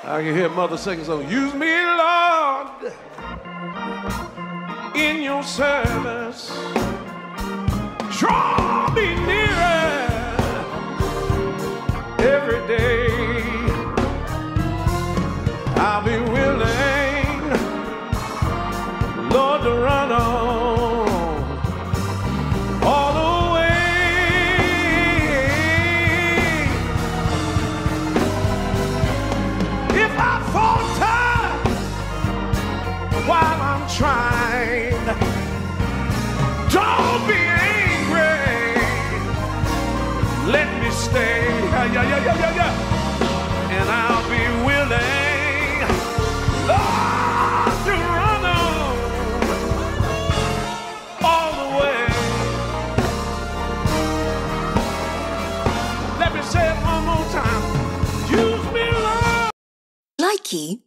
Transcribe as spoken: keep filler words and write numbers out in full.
I can hear mother singing song. Use me, Lord, in your service. Draw me nearer every day. I'll be willing, Lord, to run on all the way. If I falter while I'm trying, don't be angry. Let me stay. Yeah, yeah, yeah, yeah, yeah, yeah. And I'll be willing, Lord, to run on all the way. Let me say it one more time. Use me, Lord. Likey